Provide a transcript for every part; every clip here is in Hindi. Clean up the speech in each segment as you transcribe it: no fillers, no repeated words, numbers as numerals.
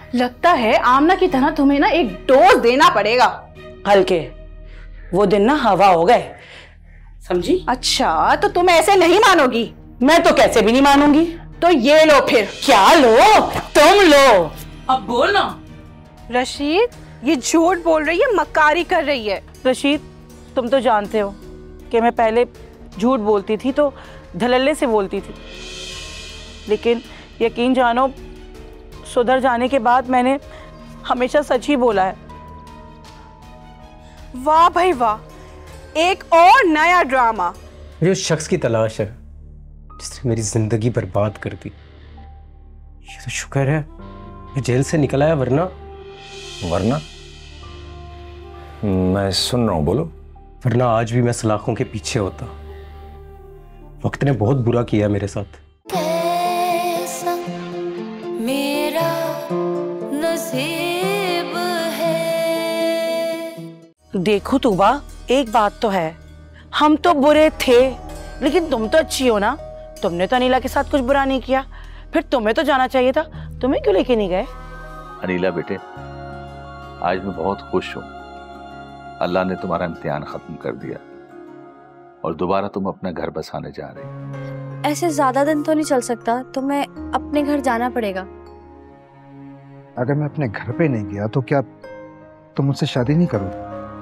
लगता है आमना की तरह तुम्हें ना एक डोज देना पड़ेगा। हल्के, वो दिन ना हवा हो गए, समझी? अच्छा तो तुम ऐसे नहीं मानोगी? मैं तो कैसे भी नहीं मानूंगी। तो ये लो फिर। क्या लो? तुम लो। अब बोल ना। रशीद ये झूठ बोल रही है, मक्कारी कर रही है। रशीद तुम तो जानते हो कि मैं पहले झूठ बोलती थी तो धड़ल्ले से बोलती थी, लेकिन यकीन जानो सुधर जाने के बाद मैंने हमेशा सच ही बोला है। वाह भाई वाह, एक और नया ड्रामा। मुझे उस शख्स की तलाश है जिसने मेरी जिंदगी बर्बाद कर दी। ये तो शुक्र है मैं जेल से निकल आया, वरना मैं सुन रहा हूं, बोलो। वरना आज भी मैं सलाखों के पीछे होता। वक्त ने बहुत बुरा किया मेरे साथ। कैसा मेरा नसीब है। देखो तूबा, एक बात तो है, हम तो बुरे थे लेकिन तुम तो अच्छी हो ना। तुमने तो अनीला के साथ कुछ बुरा नहीं किया, फिर तुम्हें तो जाना चाहिए था। तुम्हें क्यों लेके नहीं गए? अनीला बेटे, आज मैं बहुत खुश हूं। अल्लाह ने तुम्हारा इम्तिहान खत्म कर दिया और दोबारा तुम अपना घर बसाने जा रहे हो। ऐसे ज्यादा दिन तो नहीं चल सकता, तो मैं अपने घर जाना पड़ेगा। अगर मैं अपने घर पे नहीं गया तो क्या तुम मुझसे शादी नहीं करोगे?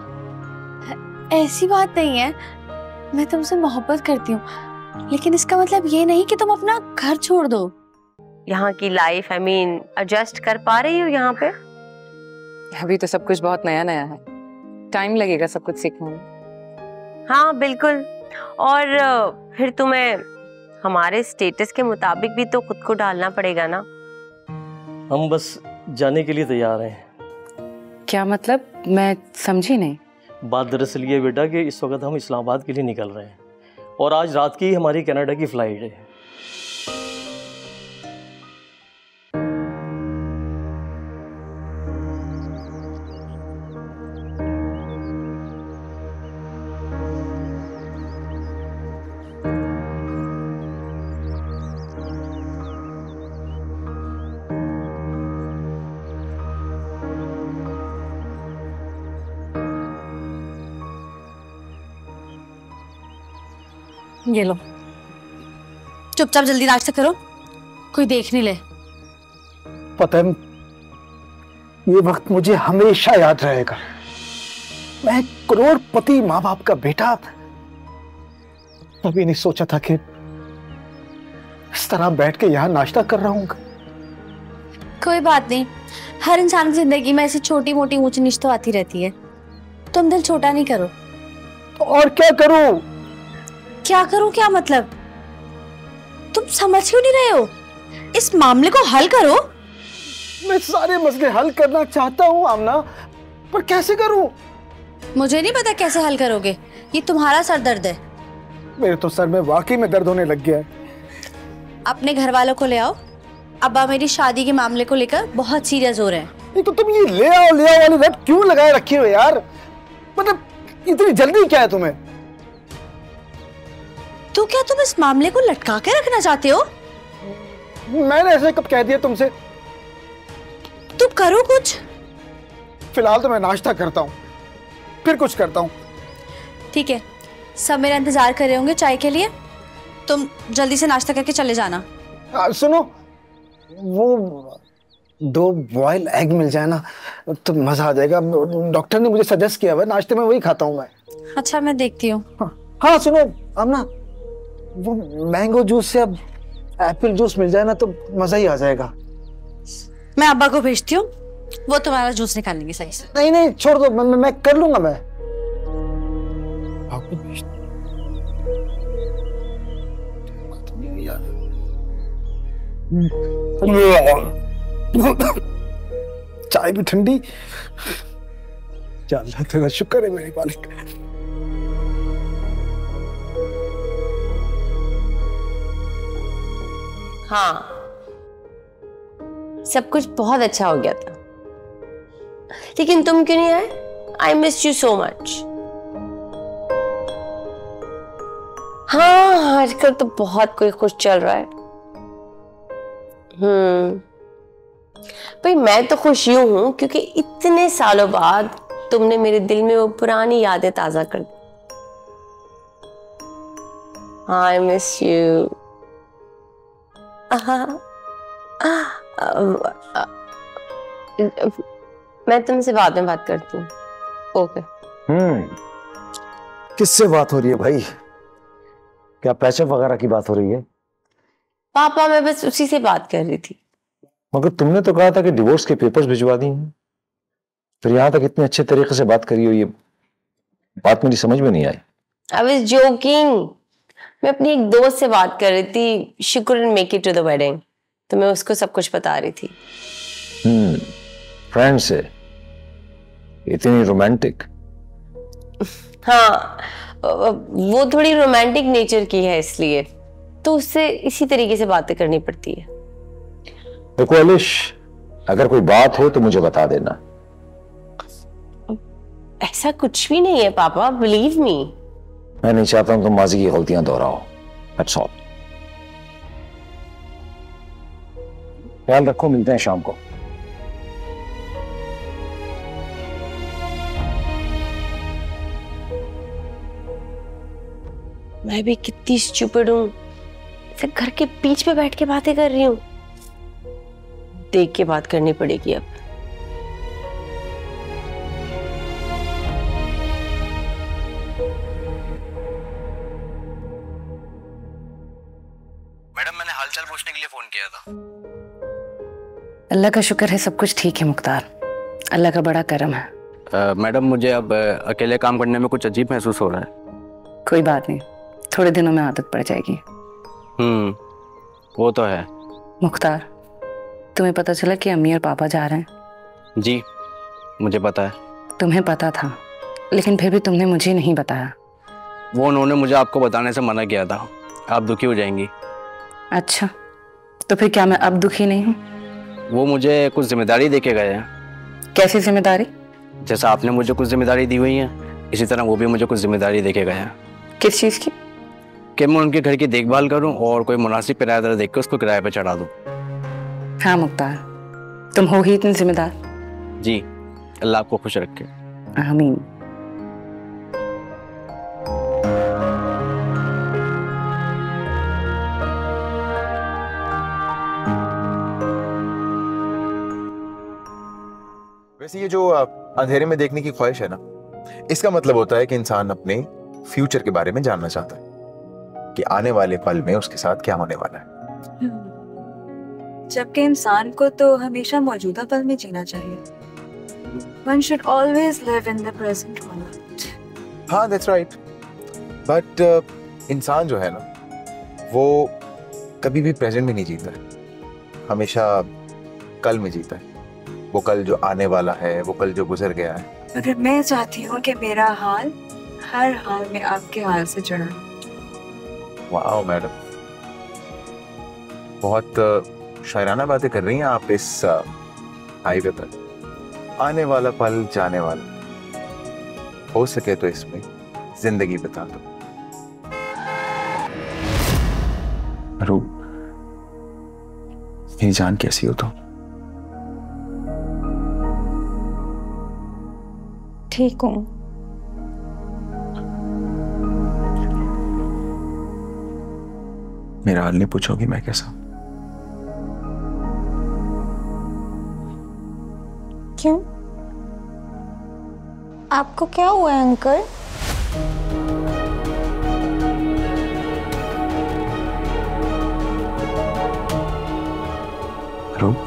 ऐसी बात नहीं है, मैं तुमसे मोहब्बत करती हूँ, लेकिन इसका मतलब ये नहीं कि तुम अपना घर छोड़ दो। यहाँ की लाइफ एडजस्ट कर पा रही हो यहाँ पे? अभी तो सब कुछ बहुत नया नया है, टाइम लगेगा सब कुछ सीखने में। हाँ बिल्कुल, और फिर तुम्हें हमारे स्टेटस के मुताबिक भी तो खुद को डालना पड़ेगा ना। हम बस जाने के लिए तैयार हैं। क्या मतलब? मैं समझी नहीं। बात दरअसल ये बेटा कि इस वक्त हम इस्लामाबाद के लिए निकल रहे हैं और आज रात की हमारी कनाडा की फ्लाइट है। ये लो, चुपचाप जल्दी नाश्ता करो, कोई देख नहीं ले। पता है, ये वक्त मुझे हमेशा याद रहेगा। मैं करोड़पति माँ बाप का बेटा कभी नहीं सोचा था कि इस तरह बैठ के यहाँ नाश्ता कर रहा हूँ। कोई बात नहीं, हर इंसान की जिंदगी में ऐसी छोटी मोटी ऊंच नीच तो आती रहती है। तुम दिल छोटा नहीं करो। तो और क्या करूं? क्या करूं? क्या मतलब? तुम समझ क्यों नहीं रहे हो? इस मामले को हल करो। मैं सारे मसले हल करना चाहता हूं आमना, पर कैसे करूं? मुझे नहीं पता कैसे हल करोगे, ये तुम्हारा सर दर्द है। मेरे तो सर में वाकई में दर्द होने लग गया है। अपने घर वालों को ले आओ, अब्बा मेरी शादी के मामले को लेकर बहुत सीरियस हो रहे हैं। नहीं तो तुम ये ले आओ वाली रट क्यों लगाए रखी हो यार? मतलब इतनी जल्दी क्या है तुम्हें? तो क्या तुम इस मामले को लटका के रखना चाहते हो? मैंने ऐसे कब कह दिया तुमसे? तुम करो कुछ। फिलहाल तो मैं नाश्ता करता हूँ, फिर कुछ करता हूँ। ठीक है, सब मेरा इंतजार कर रहे होंगे चाय के लिए, तुम जल्दी से नाश्ता करके चले जाना। सुनो, वो 2 बॉयल एग मिल जाए ना तो मजा आ जाएगा। डॉक्टर ने मुझे सजेस्ट किया है, नाश्ते में वही खाता हूँ मैं। अच्छा मैं देखती हूँ। हाँ सुनो आमना, वो मैंगो जूस से अब एप्पल जूस मिल जाए ना तो मजा ही आ जाएगा। मैं अब्बा को भेजती हूँ, वो तुम्हारा जूस निकाल लेंगे सही से। नहीं नहीं छोड़ दो, मैं कर लूंगा। मैं चाय भी ठंडी। अल्लाह तेरा शुक्र है मेरे मालिक। हाँ, सब कुछ बहुत अच्छा हो गया था, लेकिन तुम क्यों नहीं आए? I miss you so much. हाँ, आजकल तो बहुत कोई खुश चल रहा है। भाई मैं तो खुश यूं हूं क्योंकि इतने सालों बाद तुमने मेरे दिल में वो पुरानी यादें ताजा कर दी। आई मिस यू। मैं तुमसे बाद में बात करती हूँ। ओके। किससे बात हो रही है भाई? क्या पैचअप वगैरह की बात हो रही है? पापा मैं बस उसी से बात कर रही थी। मगर तुमने तो कहा था कि डिवोर्स के पेपर्स भिजवा दी हैं, फिर यहाँ तक इतने अच्छे तरीके से बात करी हो, ये बात मेरी समझ में नहीं आई। I was joking. मैं अपनी एक दोस्त से बात कर रही थी, she couldn't make it to the wedding, तो मैं उसको सब कुछ बता रही थी। फ्रेंड से? इतनी रोमांटिक? हाँ, वो थोड़ी रोमांटिक नेचर की है, इसलिए तो उससे इसी तरीके से बातें करनी पड़ती है। देखो अलिश, अगर कोई बात हो तो मुझे बता देना। ऐसा कुछ भी नहीं है पापा, बिलीव मी। मैं नहीं चाहता हूं तुम माजी की गलतियां दोहराओ, दैट्स ऑल। ख्याल रखो, मिलते हैं शाम को। मैं भी कितनी स्टूपिड हूँ, फिर घर के बीच में बैठ के बातें कर रही हूँ। देख के बात करनी पड़ेगी अब। मैडम मैंने हालचाल पूछने के लिए फोन किया था। अल्लाह का शुक्र है, सब कुछ ठीक है मुख्तार, अल्लाह का बड़ा करम है। मैडम मुझे अब अकेले काम करने में कुछ अजीब महसूस हो रहा है। कोई बात नहीं, थोड़े दिनों में आदत पड़ जाएगी। वो तो है। मुख्तार, तुम्हें पता चला कि अम्मी और पापा जा रहे हैं? जी मुझे पता है। तुम्हें पता था, लेकिन फिर भी तुमने मुझे नहीं बताया। वो उन्होंने मुझे आपको बताने से मना किया था, आप दुखी हो जाएंगी। अच्छा, तो फिर क्या मैं अब दुखी नहीं हूँ? वो मुझे कुछ जिम्मेदारी दे के गए हैं। कैसी जिम्मेदारी? जैसा आपने मुझे कुछ जिम्मेदारी दी हुई है, इसी तरह वो भी मुझे कुछ जिम्मेदारी दे के गए हैं। किस चीज़ की? कि मैं उनके घर की देखभाल करूं और कोई मुनासिब किराएदार देख के उसको किराए पर चढ़ा दूं। हाँ मुख्तार, तुम हो ही इतने जिम्मेदार। जी, अल्लाह आपको खुश रखे। आमीन। वैसे ये जो अंधेरे में देखने की ख्वाहिश है ना, इसका मतलब होता है कि इंसान अपने फ्यूचर के बारे में जानना चाहता है कि आने वाले पल में उसके साथ क्या होने वाला है। जबकि इंसान को तो हमेशा मौजूदा पल में जीना चाहिए। One should always live in the present moment. हाँ, that's right. But इंसान जो है ना, वो कभी भी प्रेजेंट में नहीं जीता है, हमेशा कल में जीता है। वो कल जो आने वाला है, वो कल जो गुजर गया है। मगर मैं चाहती हूँ कि मेरा हाल हर हाल में आपके हाल से जुड़ा है। वाह मैडम, बहुत शायराना बातें कर रही हैं आप इस हाईवे पर। आने वाला पल जाने वाला, हो सके तो इसमें जिंदगी बिता दो। रूप, मेरी जान कैसी हो तो? ठीक हूँ। मेरा हाल नहीं पूछोगी मैं कैसा? क्यों? आपको क्या हुआ है अंकल? रूप,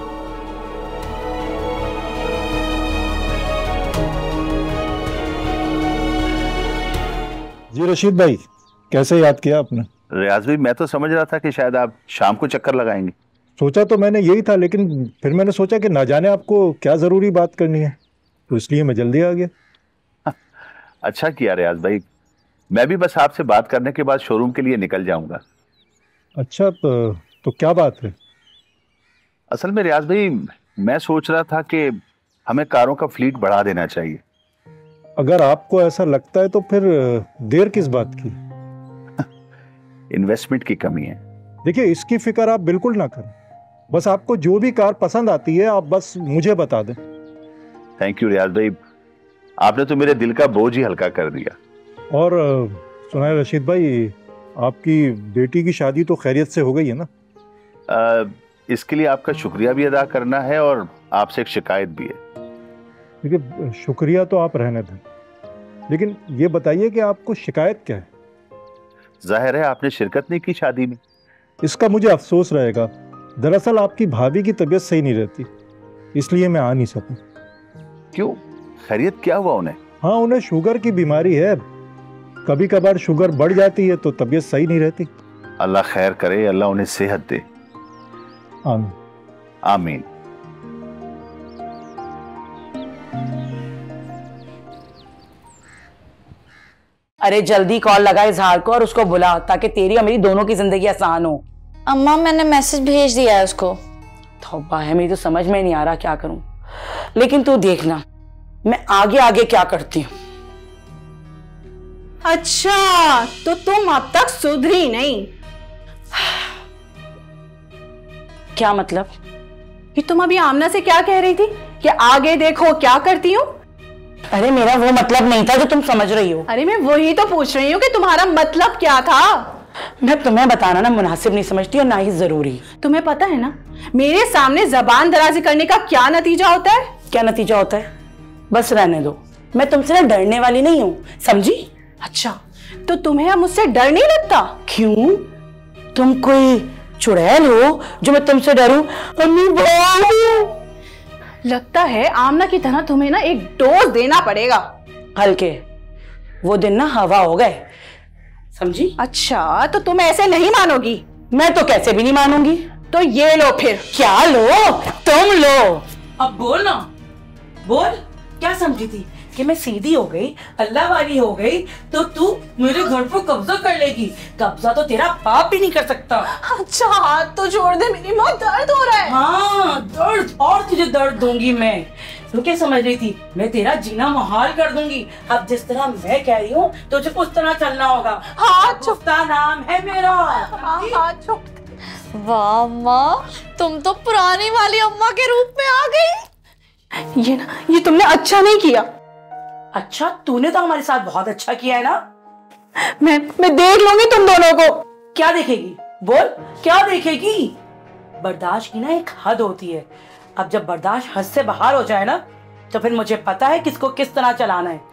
जी रशीद भाई, कैसे याद किया आपने? रियाज भाई, मैं तो समझ रहा था कि शायद आप शाम को चक्कर लगाएंगे। सोचा तो मैंने यही था, लेकिन फिर मैंने सोचा कि ना जाने आपको क्या ज़रूरी बात करनी है, तो इसलिए मैं जल्दी आ गया। अच्छा किया रियाज भाई, मैं भी बस आपसे बात करने के बाद शोरूम के लिए निकल जाऊंगा। अच्छा, तो क्या बात है? असल में रियाज भाई, मैं सोच रहा था कि हमें कारों का फ्लीट बढ़ा देना चाहिए। अगर आपको ऐसा लगता है तो फिर देर किस बात की? इन्वेस्टमेंट की कमी है। देखिए, इसकी फिक्र आप बिल्कुल ना करें। बस आपको जो भी कार पसंद आती है आप बस मुझे बता दें। थैंक यू रियाज भाई, आपने तो मेरे दिल का बोझ ही हल्का कर दिया। और सुनाए रशीद भाई, आपकी बेटी की शादी तो खैरियत से हो गई है ना? इसके लिए आपका शुक्रिया भी अदा करना है और आपसे एक शिकायत भी है। देखिए, शुक्रिया तो आप रहने दें, लेकिन ये बताइए कि आपको शिकायत क्या है? जाहिर है आपने शिरकत नहीं की शादी में। इसका मुझे अफसोस रहेगा। दरअसल आपकी भाभी की तबीयत सही नहीं रहती, इसलिए मैं आ नहीं सकूं। क्यों, खैरियत क्या हुआ उन्हें? हाँ, उन्हें शुगर की बीमारी है। कभी कभार शुगर बढ़ जाती है तो तबीयत सही नहीं रहती। अल्लाह खैर करे, अल्लाह उन्हें सेहत दे। आमीन आमीन। अरे जल्दी कॉल लगा इजहार को और उसको बुला, ताकि तेरी और मेरी दोनों की जिंदगी आसान हो। अम्मा मैंने मैसेज भेज दिया है उसको। तौबा है, मेरी तो समझ में नहीं आ रहा क्या करूं। लेकिन तू देखना मैं आगे आगे क्या करती हूँ। अच्छा, तो तुम अब तक सुधरी नहीं? क्या मतलब? कि तुम अभी आमना से क्या कह रही थी कि आगे देखो क्या करती हूँ? अरे मेरा वो मतलब नहीं था जो तुम समझ रही हो। अरे मैं वही तो पूछ रही हूँ कि तुम्हारा मतलब क्या था। मैं तुम्हें बताना ना मुनासिब नहीं समझती और ना ही जरूरी। तुम्हें पता है ना मेरे सामने जबान दराजी करने का क्या नतीजा होता है? क्या नतीजा होता है? बस रहने दो, मैं तुमसे ना डरने वाली नहीं हूँ, समझी? अच्छा, तो तुम्हें अब मुझसे डर नहीं लगता? क्यों, तुम कोई चुड़ैल हो जो मैं तुमसे डरूं? लगता है आमना की तरह तुम्हें ना एक डोज देना पड़ेगा। हल्के, वो दिन ना हवा हो गए, समझी? अच्छा, तो तुम ऐसे नहीं मानोगी? मैं तो कैसे भी नहीं मानूंगी। तो ये लो फिर। क्या लो? तुम लो। अब बोल ना, बोल। क्या समझी थी कि मैं सीधी हो गई, अल्लाह वाली हो गई तो तू मेरे घर पर कब्जा कर लेगी? कब्जा तो तेरा बाप भी नहीं कर सकता। अच्छा, हाथ तो छोड़ दे, मेरी बहुत दर्द हो रहा है। हाँ, दर्द, और तुझे दर्द दूंगी मैं। तू क्या समझ रही थी मैं तेरा जीना मुहाल कर दूंगी? अब जिस तरह मैं कह रही हूँ तुझे उस तरह चलना होगा। हाथ छुपता नाम है मेरा। हाथ छुप। वाह अम्मा, तुम तो पुरानी वाली अम्मा के रूप में आ गई। ये तुमने अच्छा नहीं किया। अच्छा, तूने तो हमारे साथ बहुत अच्छा किया है ना। मैं देख लूंगी तुम दोनों को। क्या देखेगी? बोल, क्या देखेगी? बर्दाश्त की ना एक हद होती है। अब जब बर्दाश्त हद से बाहर हो जाए ना तो फिर मुझे पता है किसको किस तरह चलाना है।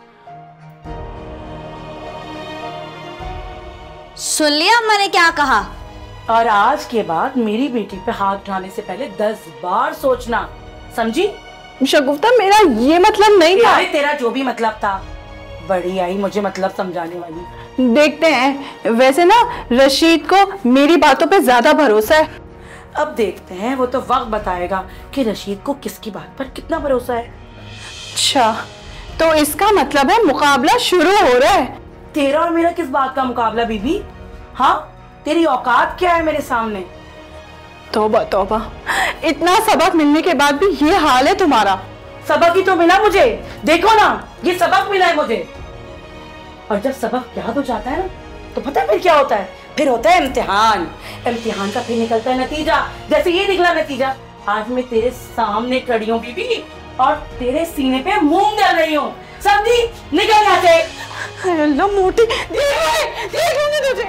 सुन लिया अम्मा ने क्या कहा? और आज के बाद मेरी बेटी पे हाथ उठाने से पहले 10 बार सोचना, समझी? शगुफ्ता, मेरा ये मतलब नहीं था। तेरा जो भी मतलब था, बड़ी आई मुझे मतलब समझाने वाली। देखते हैं, वैसे ना रशीद को मेरी बातों पे ज्यादा भरोसा है। अब देखते हैं, वो तो वक्त बताएगा कि रशीद को किसकी बात पर कितना भरोसा है। अच्छा, तो इसका मतलब है मुकाबला शुरू हो रहा है। तेरा और मेरा किस बात का मुकाबला बीबी? हाँ, तेरी औकात क्या है मेरे सामने? तौबा तौबा, इतना सबक मिलने के बाद भी ये हाल है तुम्हारा। सबक ही तो मिला मुझे, देखो ना, ये सबक मिला है मुझे। और जब सबक याद हो जाता है ना तो पता है फिर क्या होता है? फिर होता है इम्तिहान। इम्तिहान का फिर निकलता है नतीजा। जैसे ये निकला नतीजा, आज मैं तेरे सामने खड़ी हूँ बीबी और तेरे सीने पे मूंग डाल रही हूँ, समझी? निकल जाते। अल्लाह मोटी, देख तुझे।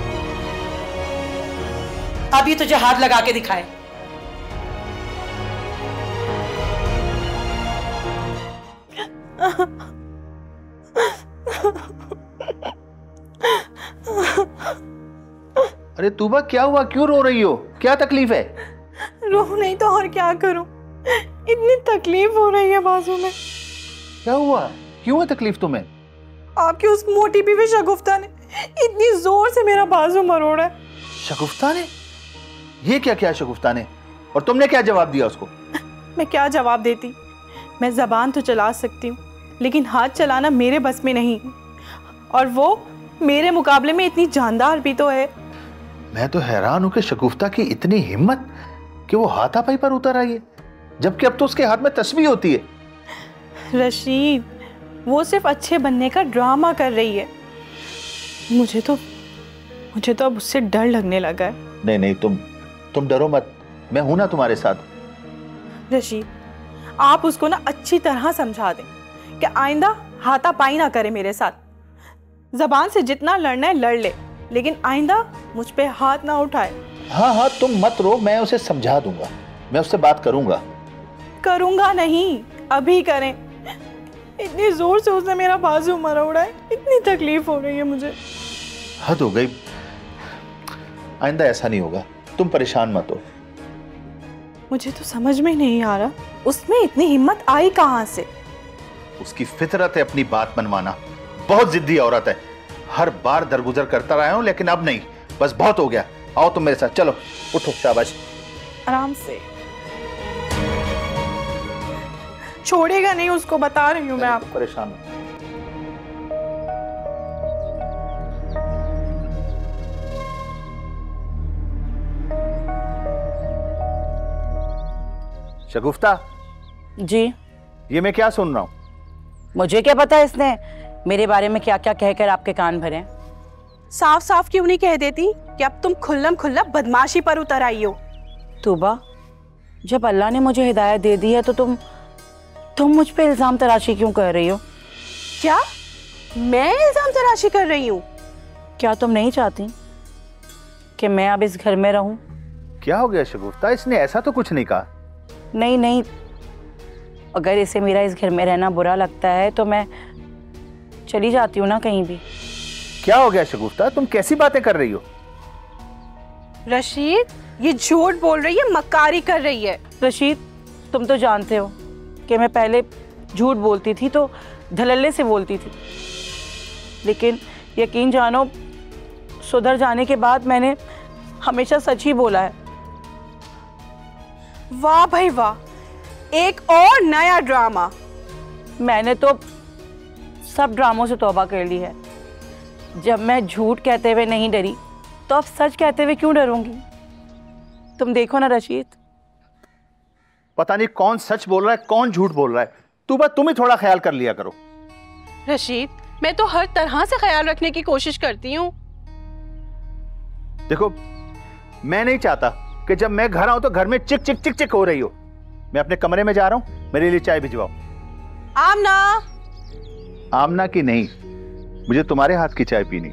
अभी तुझे हाथ लगा के दिखाए। अरे तूबा, क्या हुआ? क्यों रो रही हो? क्या तकलीफ है? रो नहीं तो और क्या करूं, इतनी तकलीफ हो रही है बाजू में। क्या हुआ? क्यों है तकलीफ तुम्हें? आपकी उस मोटी बीवी शगुफ्ता ने इतनी जोर से मेरा बाजू मरोड़ा है। शगुफ्ता ने? ये क्या किया शगुफ्ता ने? और तुमने क्या जवाब दिया उसको? मैं क्या जवाब देती? मैं जबान तो चला सकती हूँ, लेकिन हाथ चलाना मेरे बस में नहीं। और वो मेरे मुकाबले में इतनी जानदार भी तो है। मैं तो हैरान हूं कि शगुफ्ता की इतनी हिम्मत कि वो हाथापाई पर उतर आई है, जबकि अब तो उसके हाथ में तस्बीह होती है। रशीद, वो सिर्फ अच्छे बनने का ड्रामा कर रही है। मुझे तो अब उससे डर लगने लगा है। नहीं, तुम डरो मत। मैं हूं ना तुम्हारे साथ। रशीद, आप उसको ना अच्छी तरह समझा दें कि आइंदा हाथापाई ना करे मेरे साथ। जबान से जितना लड़ना है लड़ ले, लेकिन आइंदा मुझ पे हाथ ना उठाए। हाँ हाँ, तुम मत रो, मैं उसे समझा दूंगा, मैं उससे बात करूंगा। करूंगा नहीं, अभी करें। इतनी जोर से उसने मेरा बाजू मरोड़ा है, इतनी तकलीफ हो रही है मुझे। हद हो गई, आइंदा ऐसा नहीं होगा, तुम परेशान मत हो। मुझे तो समझ में नहीं आ रहा उसमें इतनी हिम्मत आई कहां से। उसकी फितरत है अपनी बात मनवाना, बहुत जिद्दी औरत है। हर बार दरगुजर करता रहा हूं, लेकिन अब नहीं, बस बहुत हो गया। आओ तुम मेरे साथ, चलो उठो, शाबाश। आराम से, छोड़ेगा नहीं उसको, बता रही हूं मैं आपको। परेशान मत। शगुफ्ता जी, ये मैं क्या सुन रहा हूं? मुझे क्या पता इसने मेरे बारे में क्या क्या कहकर आपके कान भरे। साफ साफ क्यों नहीं कह देती कि अब तुम खुल्लम खुल्ला बदमाशी पर उतर आई हो। तूबा, जब अल्लाह ने मुझे हिदायत दे दी है तो तुम मुझ पे इल्जाम तराशी क्यों कर रही हो? क्या मैं इल्जाम तराशी कर रही हूँ? क्या तुम नहीं चाहती कि मैं अब इस घर में रहूं? क्या हो गया शगुफ्ता, इसने ऐसा तो कुछ नहीं कहा। नहीं नहीं, अगर इसे मेरा इस घर में रहना बुरा लगता है तो मैं चली जाती हूँ ना कहीं भी। क्या हो गया शगुफ्ता, तुम कैसी बातें कर रही हो? रशीद, ये झूठ बोल रही है, मक्कारी कर रही है। रशीद, तुम तो जानते हो कि मैं पहले झूठ बोलती थी तो धलल्ले से बोलती थी, लेकिन यकीन जानो सुधर जाने के बाद मैंने हमेशा सच ही बोला है। वाह भाई वाह, एक और नया ड्रामा। मैंने तो सब ड्रामों से तौबा कर ली है। जब मैं झूठ कहते हुए नहीं डरी तो अब सच कहते हुए क्यों डरूंगी? तुम देखो ना रशीद, पता नहीं कौन सच बोल रहा है कौन झूठ बोल रहा है। तुम ही थोड़ा ख्याल कर लिया करो। रशीद, मैं तो हर तरह से ख्याल रखने की कोशिश करती हूँ। देखो, मैं नहीं चाहता कि जब मैं घर आऊं तो घर में चिक चिक चिक चिक हो रही हो। मैं अपने कमरे में जा रहा हूं, मेरे लिए चाय भिजवाओ। आमना। आमना की नहीं, मुझे तुम्हारे हाथ की चाय पीनी।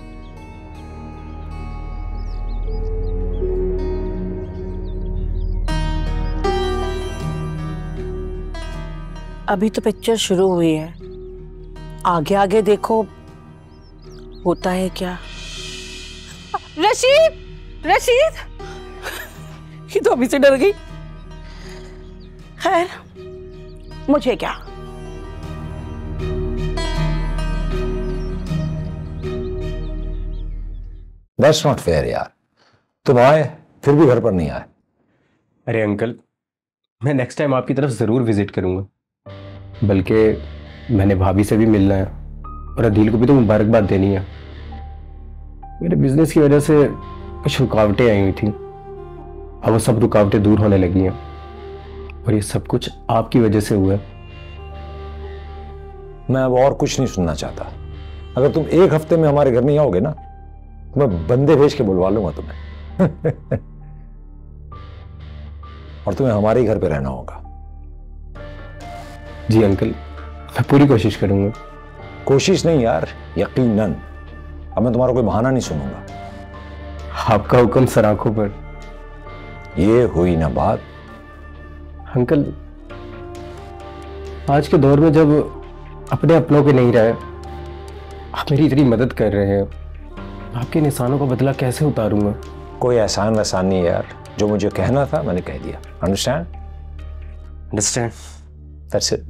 अभी तो पिक्चर शुरू हुई है, आगे आगे देखो होता है क्या। रशीद, रशीद, ये तो अभी से डर गई। खैर, मुझे क्या। That's not fair यार, तुम आए फिर भी घर पर नहीं आए। अरे अंकल, मैं नेक्स्ट टाइम आपकी तरफ ज़रूर विजिट करूंगा। बल्कि मैंने भाभी से भी मिलना है और अदील को भी तो मुबारकबाद देनी है। मेरे बिजनेस की वजह से कुछ रुकावटें आई हुई थी, अब वो सब रुकावटें दूर होने लगी हैं और ये सब कुछ आपकी वजह से हुआ है। मैं अब और कुछ नहीं सुनना चाहता। अगर तुम एक हफ्ते में हमारे घर नहीं आओगे ना तो मैं बंदे भेज के बुलवा लूंगा तुम्हें। और तुम्हें हमारे ही घर पे रहना होगा। जी अंकल, मैं पूरी कोशिश करूंगा। कोशिश नहीं यार, यकीनन। अब मैं तुम्हारा कोई बहाना नहीं सुनूंगा। आपका हुक्म सर आंखों पर। ये हुई ना बात। अंकल, आज के दौर में जब अपने अपनों के नहीं रहे, आप मेरी इतनी मदद कर रहे हैं, आपके निशानों का बदला कैसे उतारूंगा? कोई एहसान वहसान नहीं यार, जो मुझे कहना था मैंने कह दिया। अंडरस्टैंड? अंडरस्टैंड। That's it.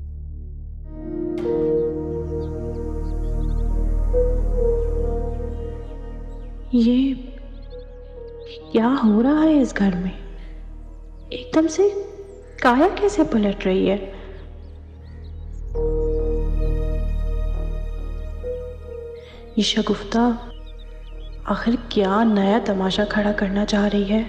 ये क्या हो रहा है इस घर में? एकदम से काया कैसे पलट रही है? ये शगुफ्ता आखिर क्या नया तमाशा खड़ा करना चाह रही है?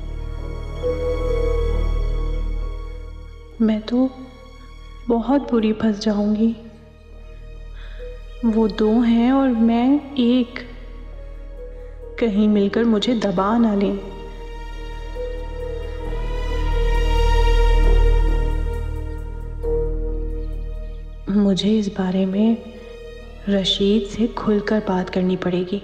मैं तो बहुत बुरी फंस जाऊंगी। वो दो हैं और मैं एक, कहीं मिलकर मुझे दबा ना लें। मुझे इस बारे में रशीद से खुलकर बात करनी पड़ेगी।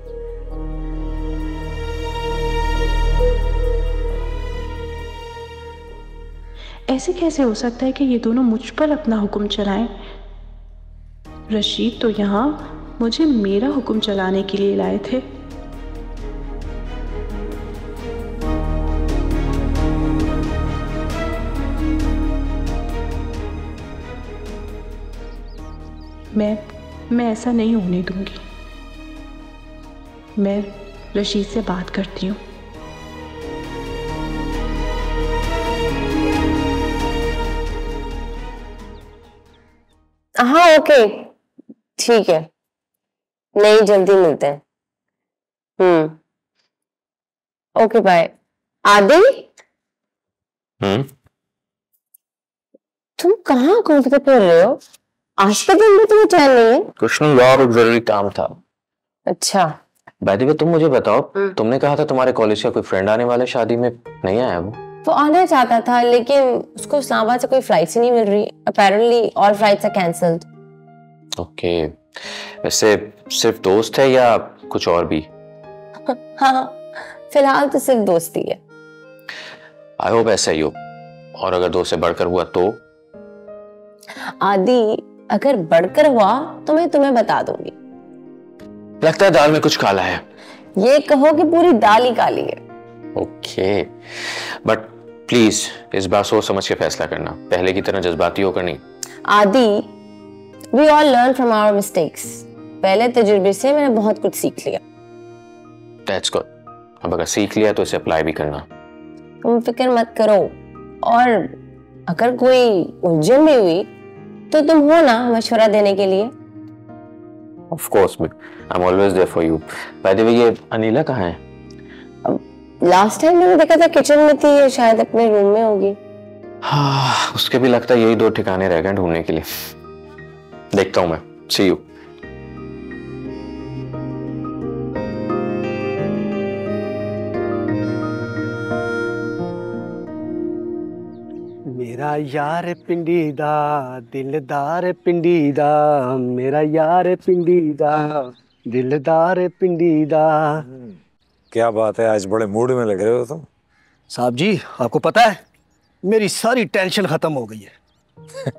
ऐसे कैसे हो सकता है कि ये दोनों मुझ पर अपना हुक्म चलाएं? रशीद तो यहाँ मुझे मेरा हुक्म चलाने के लिए लाए थे। मैं ऐसा नहीं होने दूंगी। मैं रशीद से बात करती हूँ। हाँ ओके ठीक है, नहीं जल्दी मिलते हैं। Okay bye. आदि तुम कहाँ घूमते फिर रहे हो? आज के दिन में तुम्हें चैन नहीं है? कुछ नहीं यार, एक जरूरी काम था। अच्छा बाय द वे तुम मुझे बताओ, तुमने कहा था तुम्हारे कॉलेज का कोई फ्रेंड आने वाला है शादी में, नहीं आया वो आना चाहता था लेकिन उसको इस्लामाबाद से कोई फ्लाइट्स ही नहीं मिल रही। Apparently all flights are cancelled. Okay, वैसे सिर्फ दोस्त है या कुछ और भी? हाँ फिलहाल तो सिर्फ दोस्ती है। आई होप ऐसा ही हो, और अगर दोस्त से बढ़कर हुआ तो? आदि अगर बढ़कर हुआ तो मैं तुम्हें बता दूंगी। लगता है दाल में कुछ काला है। ये कहो कि पूरी दाल ही काली है। ओके बट प्लीज इस बार सोच समझ के फैसला करना, पहले की तरह जज्बाती होकर नहीं। Adi we all learn from our mistakes. पहले तजुर्बे से मैंने बहुत कुछ सीख लिया। That's good. अब अगर सीख लिया तो इसे अप्लाई भी करना। तुम फिक्र मत करो, और अगर कोई उलझन भी हुई तो तुम हो ना मशवरा देने के लिए। Of course I am always there for you. By the way ये अनीला कहाँ है? लास्ट टाइम मैंने देखा था किचन में थी, ये शायद अपने रूम में होगी। हाँ उसके भी लगता है यही दो ठिकाने रह गए ढूंढने के लिए। देखता हूं मैं। See you. मेरा यार पिंडी दा दिलदार पिंडी दा, मेरा यार पिंडी दा दिलदार पिंडी दा। क्या बात है, आज बड़े मूड में लग रहे हो तुम। साहब जी आपको पता है मेरी सारी टेंशन खत्म हो गई है।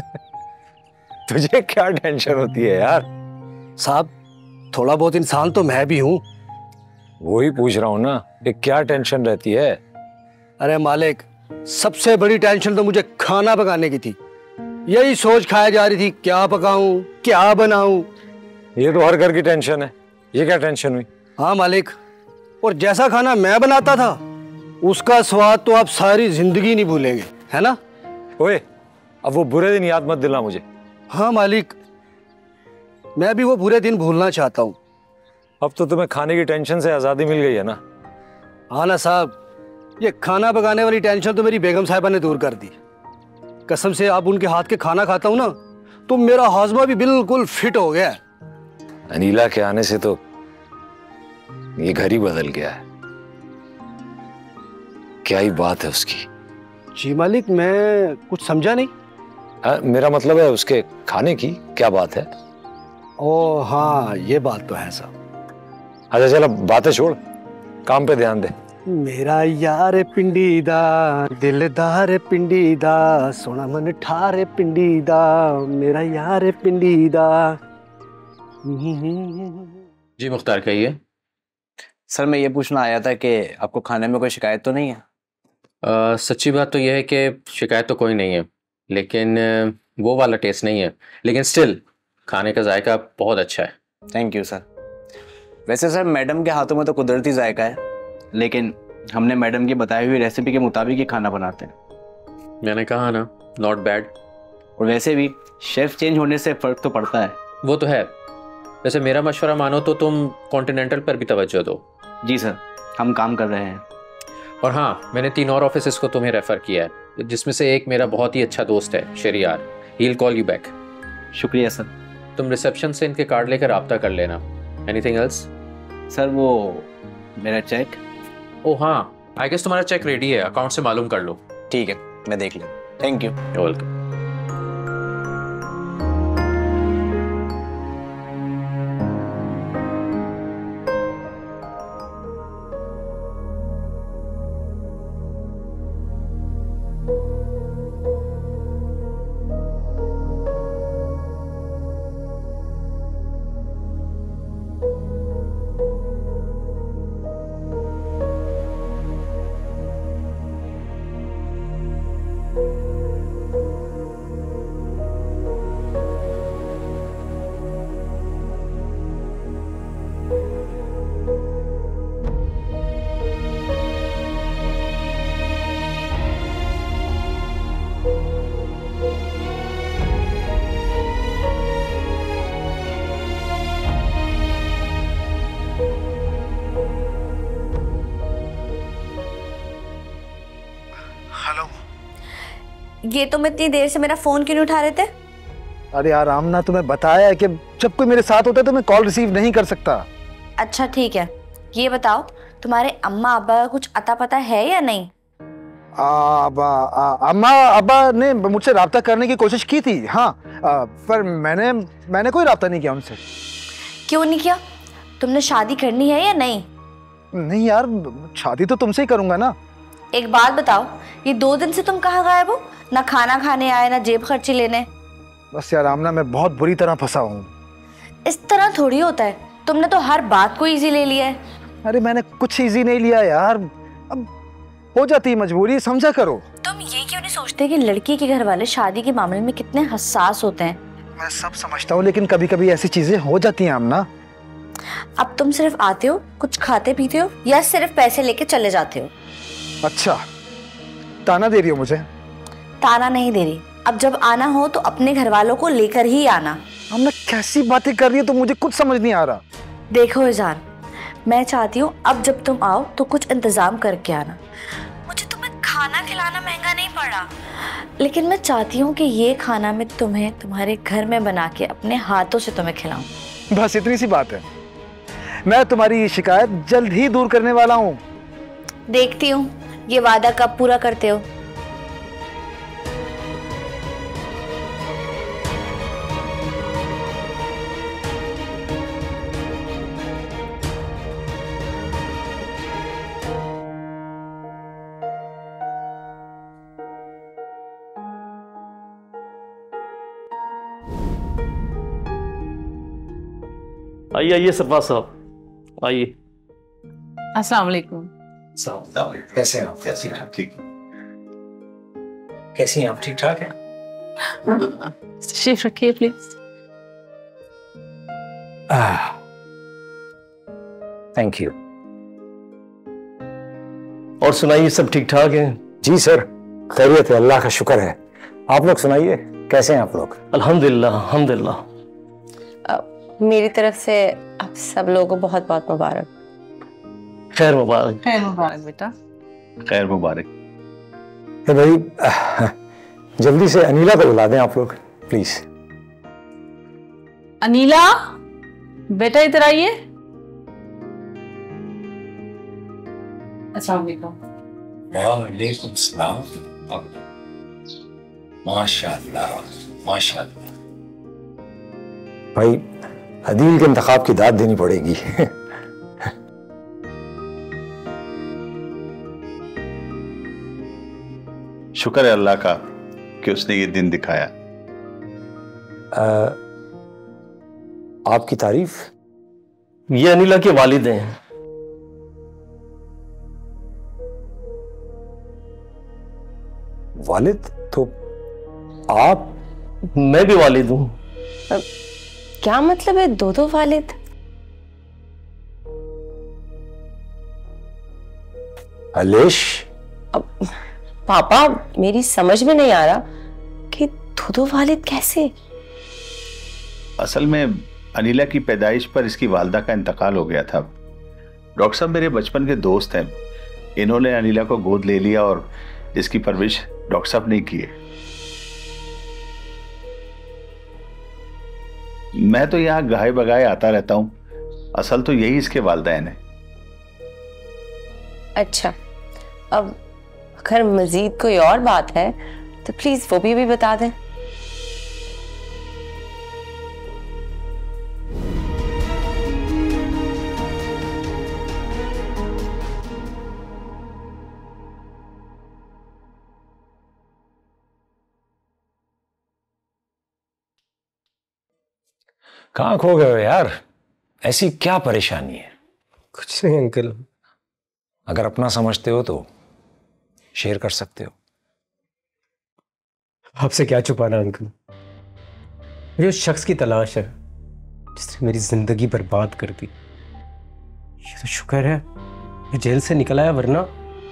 तुझे क्या टेंशन होती है यार? साहब थोड़ा बहुत इंसान तो मैं भी हूँ। वही पूछ रहा हूँ ना कि क्या टेंशन रहती है? अरे मालिक सबसे बड़ी टेंशन तो मुझे खाना पकाने की थी। यही सोच खाए जा रही थी क्या पकाऊं क्या बनाऊं। ये तो हर घर की टेंशन है, ये क्या टेंशन हुई? हाँ मालिक, और जैसा खाना मैं बनाता था उसका स्वाद तो आप सारी जिंदगी नहीं भूलेंगे, है ना? ओए अब वो बुरे दिन याद मत दिला मुझे। हाँ मालिक, मैं भी वो बुरे दिन भूलना चाहता हूँ। अब तो तुम्हें खाने की टेंशन से आज़ादी मिल गई है ना? हाँ ना साहब, ये खाना पकाने वाली टेंशन तो मेरी बेगम साहिबा ने दूर कर दी। कसम से आप उनके हाथ के खाना खाता हूँ ना तो मेरा हाजमा भी बिल्कुल फिट हो गया है। अनीला के आने से तो ये घर ही बदल गया है। क्या ही बात है उसकी। जी मालिक मैं कुछ समझा नहीं। मेरा मतलब है उसके खाने की क्या बात है? ओ हाँ ये बात तो है साहब। अच्छा चलो बातें छोड़, काम पे ध्यान दे। मेरा यार पिंडी दा दिलदार पिंडी दा, सोना मन ठारे पिंडी दा, मेरा यार पिंडी दा। जी मुख्तार कहिए। सर मैं ये पूछना आया था कि आपको खाने में कोई शिकायत तो नहीं है? सच्ची बात तो यह है कि शिकायत तो कोई नहीं है, लेकिन वो वाला टेस्ट नहीं है, लेकिन स्टिल खाने का जायका बहुत अच्छा है। Thank you sir. वैसे सर मैडम के हाथों में तो कुदरती जायका है, लेकिन हमने मैडम की बताई हुई रेसिपी के मुताबिक ही खाना बनाते हैं। मैंने कहा ना, नॉट बैड। और वैसे भी शेफ चेंज होने से फ़र्क तो पड़ता है। वो तो है। वैसे मेरा मशवरा मानो तो तुम कॉन्टिनेंटल पर भी तवज्जो दो। जी सर, हम काम कर रहे हैं। और हाँ, मैंने 3 और ऑफिसेस को तुम्हें रेफ़र किया है, जिसमें से एक मेरा बहुत ही अच्छा दोस्त है Shariyar. He will call you back. शुक्रिया सर। तुम रिसेप्शन से इनके कार्ड लेकर रब्ता कर लेना। Anything else? सर वो मेरा चेक। ओह हाँ, आई गेस तुम्हारा चेक रेडी है, अकाउंट से मालूम कर लो। ठीक है, मैं देख लूँ। Thank you. वेलकम। ये तुम इतनी देर से मेरा फोन क्यों नहीं उठा रहे थे? अरे यार आमना, तुम्हें बताया है कि जब कोई मेरे साथ होता है तो मैं कॉल रिसीव नहीं कर सकता। अच्छा ठीक है, ये बताओ तुम्हारे अम्मा अब्बा का कुछ अता पता है या नहीं? अम्मा अब्बा ने मुझसे राब्ता करने की कोशिश की थी, हाँ, पर मैंने कोई राब्ता नहीं किया उनसे। क्यों नहीं किया? तुमने शादी करनी है या नहीं? नहीं यार, शादी तो तुमसे ही करूंगा ना। एक बात बताओ, ये 2 दिन से तुम कहाँ गायब हो? ना खाना खाने आए, ना जेब खर्ची लेने। बस यार आमना, मैं बहुत बुरी तरह फंसा हूँ। इस तरह थोड़ी होता है, तुमने तो हर बात को इजी ले लिया है। अरे मैंने कुछ इजी नहीं लिया यार, अब हो जाती मजबूरी, समझा करो। तुम ये क्यों नहीं सोचते कि लड़की के घर वाले शादी के मामले में कितने हसास होते हैं? मैं सब समझता हूँ, लेकिन कभी कभी ऐसी चीजें हो जाती हैं आमना। अब तुम सिर्फ आते हो, कुछ खाते पीते हो, या सिर्फ पैसे लेके चले जाते हो? अच्छा, ताना दे रही हो मुझे? ताना नहीं दे रही, अब जब आना हो तो अपने घर वालों को लेकर ही आना। आमना कैसी बातें कर रही है, तो मुझे कुछ समझ नहीं आ रहा। देखो इज़ान, मैं चाहती हूँ अब जब तुम आओ तो कुछ इंतजाम करके आना। मुझे तुम्हें खाना खिलाना महंगा नहीं पड़ा, लेकिन मैं चाहती हूँ कि ये खाना मैं तुम्हें तुम्हारे घर में बना के अपने हाथों से तुम्हें खिलाऊं। बस इतनी सी बात है। मैं तुम्हारी ये शिकायत जल्द ही दूर करने वाला हूँ। देखती हूँ ये वादा कब पूरा करते हो। आइए आइए सरफराज साहब, आइए। अस्सलाम वालेकुम। कैसे हैं आप? कैसी हैं आप? ठीक, कैसी हैं आप? ठीक ठाक हैं? शेफ रखिए प्लीज। Thank you. और सुनाइए, सब ठीक ठाक है? जी सर, खैरियत है, अल्लाह का शुक्र है। आप लोग सुनाइए, कैसे हैं आप लोग? अल्हम्दुलिल्लाह अल्हम्दुलिल्लाह। मेरी तरफ से आप सब लोगों को बहुत बहुत मुबारक। खैर मुबारक। खैर मुबारक बेटा। खैर मुबारक। भाई जल्दी से अनीला को बुला दें आप लोग प्लीज। अनीला बेटा इधर आइए। अस्सलाम वालेकुम। वालेकुम सलाम। माशाअल्लाह माशाअल्लाह। भाई अदील के इंतखाब की दाद देनी पड़ेगी। शुक्र है अल्लाह का कि उसने ये दिन दिखाया। आपकी तारीफ? ये अनिला के वालिद हैं। वालिद? तो आप? मैं भी वालिद हूं। क्या मतलब है दो वालिद? अलेश? पापा मेरी समझ में नहीं आ रहा कि दो वालिद कैसे? असल में अनिला की पैदाइश पर इसकी वालदा का इंतकाल हो गया था। डॉक्टर साहब मेरे बचपन के दोस्त हैं, इन्होंने अनिला को गोद ले लिया और इसकी परवरिश डॉक्टर साहब ने की है। मैं तो यहाँ गाए बगाए आता रहता हूँ, असल तो यही इसके वालिदैन है। अच्छा, अब अगर मजीद कोई और बात है तो प्लीज वो भी बता दें। कहाँ खो गए हो यार? ऐसी क्या परेशानी है? कुछ नहीं अंकल। अगर अपना समझते हो तो शेयर कर सकते हो। आपसे क्या छुपाना अंकल, मुझे उस शख्स की तलाश है जिसने मेरी जिंदगी बर्बाद कर दी। ये तो शुक्र है मैं जेल से निकल आया, वरना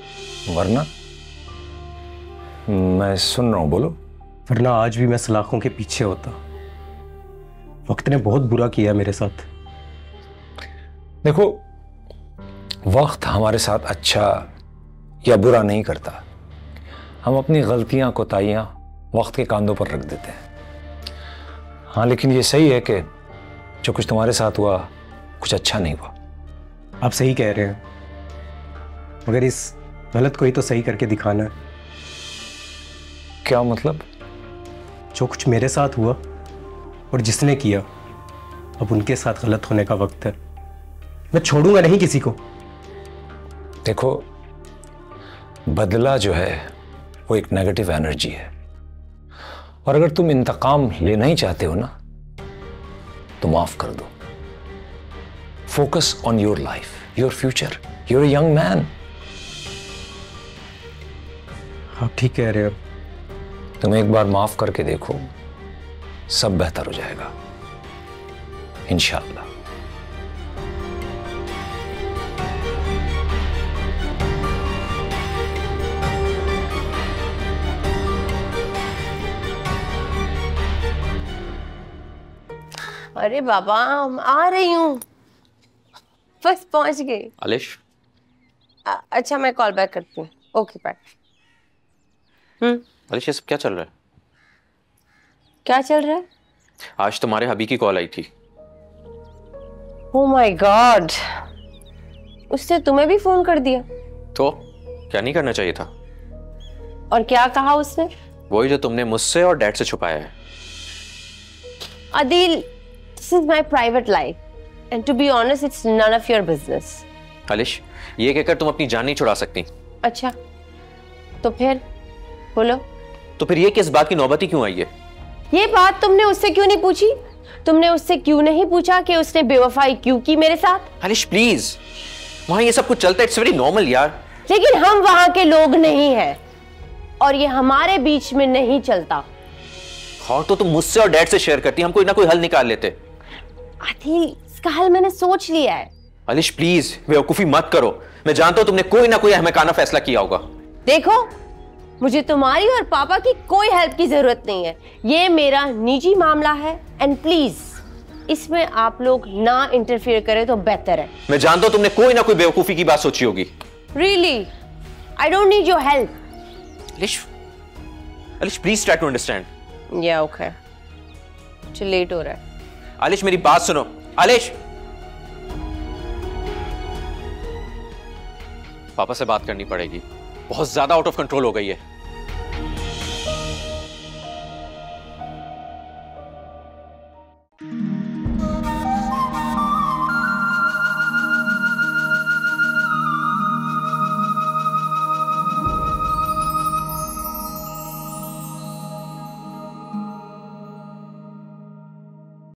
मैं सुन रहा हूं, बोलो। वरना आज भी मैं सलाखों के पीछे होता। वक्त ने बहुत बुरा किया मेरे साथ। देखो, वक्त हमारे साथ अच्छा या बुरा नहीं करता। हम अपनी गलतियां कोताहियां वक्त के कांधों पर रख देते हैं। हाँ, लेकिन ये सही है कि जो कुछ तुम्हारे साथ हुआ कुछ अच्छा नहीं हुआ। आप सही कह रहे हैं, मगर इस गलत को ही तो सही करके दिखाना है। क्या मतलब? जो कुछ मेरे साथ हुआ और जिसने किया, अब उनके साथ गलत होने का वक्त है। मैं छोड़ूंगा नहीं किसी को। देखो, बदला जो है वो एक नेगेटिव एनर्जी है, और अगर तुम इंतकाम लेना ही चाहते हो ना तो माफ कर दो। Focus on your life, your future, you're a young man. आप ठीक कह रहे हो। तुम एक बार माफ करके देखो, सब बेहतर हो जाएगा इंशाअल्लाह। अरे बाबा, आ रही हूँ, बस पहुंच गई। आलिश, अच्छा मैं कॉल बैक करती हूँ। Okay bye. आलिश, ये सब क्या चल रहा है? क्या चल रहा है? आज तुम्हारे हबी की कॉल आई थी। ओह माय गॉड, उसने तुम्हें भी फोन कर दिया? तो क्या नहीं करना चाहिए था? और क्या कहा उसने? वही जो तुमने मुझसे और डैड से छुपाया है। Adil, this is my private life, and to be honest, it's none of your business. आलिश, ये कहकर तुम अपनी जान नहीं छुड़ा सकती। अच्छा, तो फिर बोलो। तो फिर ये किस बात की नौबत ही क्यों आई है? ये बात तुमने उससे क्यों नहीं पूछी? तुमने उससे क्यों नहीं पूछा कि उसने बेवफाई क्यों की मेरे साथ? आलिश प्लीज, वहां ये सब कुछ चलता है, इट्स वेरी नॉर्मल यार। लेकिन हम वहां के लोग नहीं हैं, और ये हमारे बीच में नहीं चलता। और तो तुम मुझसे और डैड से शेयर करती, हम कोई ना कोई हल निकाल लेते। आदिल, इसका हल मैंने सोच लिया है। आलिश प्लीज, बेवकूफी मत करो। मैं जानता हूं तुमने कोई ना कोई अहमकाना फैसला किया होगा। देखो, मुझे तुम्हारी और पापा की कोई हेल्प की जरूरत नहीं है। ये मेरा निजी मामला है, एंड प्लीज इसमें आप लोग ना इंटरफियर करें तो बेहतर है। मैं जानता हूं तुमने कोई ना कोई बेवकूफी की बात सोची होगी। Really, I don't need your help. Alish please try to understand. या ओके, मुझे लेट हो रहा है। आलिश मेरी बात सुनो। आलिश, पापा से बात करनी पड़ेगी, बहुत ज्यादा आउट ऑफ कंट्रोल हो गई है।